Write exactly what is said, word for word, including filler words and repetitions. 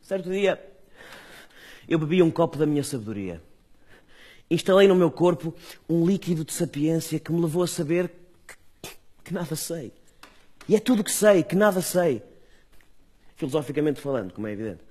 Certo dia, eu bebi um copo da minha sabedoria. Instalei no meu corpo um líquido de sapiência que me levou a saber que, que nada sei. E é tudo que sei, que nada sei. Filosoficamente falando, como é evidente.